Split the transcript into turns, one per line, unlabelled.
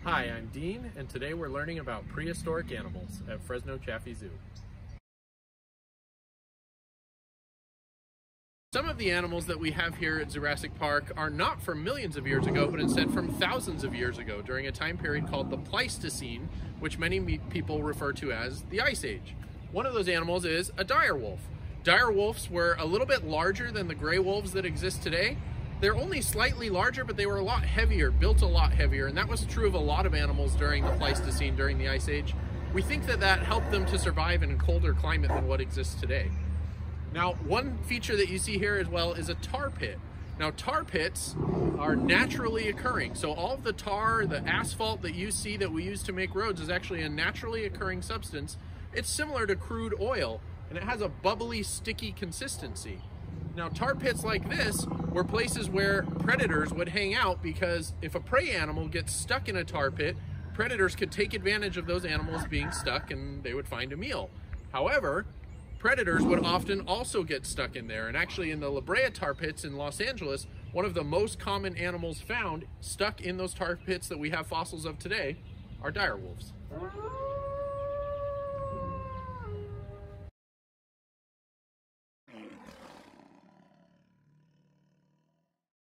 Hi, I'm Dean, and today we're learning about prehistoric animals at Fresno Chaffee Zoo. Some of the animals that we have here at Zoorassic Park are not from millions of years ago, but instead from thousands of years ago, during a time period called the Pleistocene, which many people refer to as the Ice Age. One of those animals is a direwolf. Direwolves were a little bit larger than the gray wolves that exist today. They're only slightly larger, but they were a lot heavier, built a lot heavier, and that was true of a lot of animals during the Pleistocene, during the Ice Age. We think that that helped them to survive in a colder climate than what exists today. Now, one feature that you see here as well is a tar pit. Now, tar pits are naturally occurring. So all of the tar, the asphalt that you see that we use to make roads is actually a naturally occurring substance. It's similar to crude oil, and it has a bubbly, sticky consistency. Now, tar pits like this were places where predators would hang out, because if a prey animal gets stuck in a tar pit, predators could take advantage of those animals being stuck and they would find a meal. However, predators would often also get stuck in there, and actually in the La Brea tar pits in Los Angeles, one of the most common animals found stuck in those tar pits that we have fossils of today are direwolves.